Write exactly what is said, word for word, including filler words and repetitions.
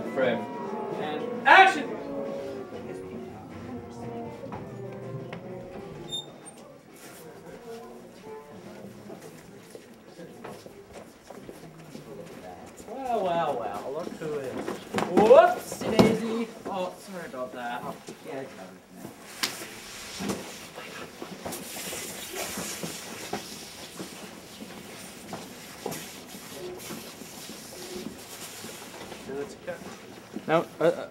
frame. And action! Well, well, well, look who it is. Whoops, Daisy. Oh, sorry about that. I'll get it covered now. Let's go. No, uh,